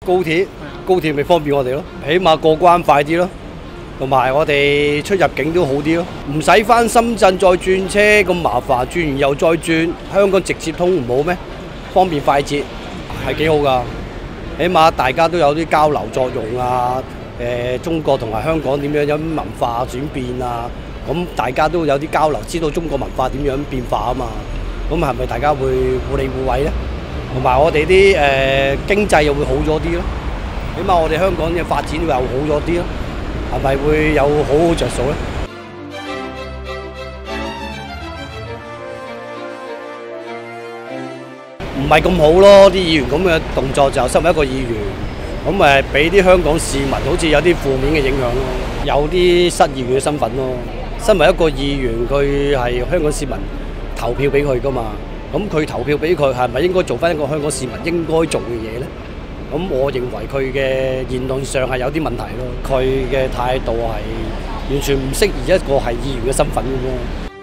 高鐵咪方便我哋咯，起碼過關快啲咯，同埋我哋出入境都好啲咯，唔使返深圳再轉車咁麻煩，轉完又再轉，香港直接通唔好咩？方便快捷係幾好㗎，起碼大家都有啲交流作用啊。中國同埋香港點樣有文化轉變啊？咁大家都有啲交流，知道中國文化點樣變化啊嘛。咁係咪大家會互利互惠咧？同埋我哋啲經濟又會好咗啲咯。起碼我哋香港嘅發展又好咗啲咯。係咪會有好着數咧？唔係咁好咯，啲議員咁嘅動作就身為一個議員。咁俾啲香港市民好似有啲負面嘅影響咯，有啲失議員嘅身份咯。身為一個議員，佢係香港市民投票俾佢噶嘛，咁佢投票俾佢係咪應該做翻一個香港市民應該做嘅嘢咧？咁我認為佢嘅言論上係有啲問題咯，佢嘅態度係完全唔適宜一個係議員嘅身份咁咯。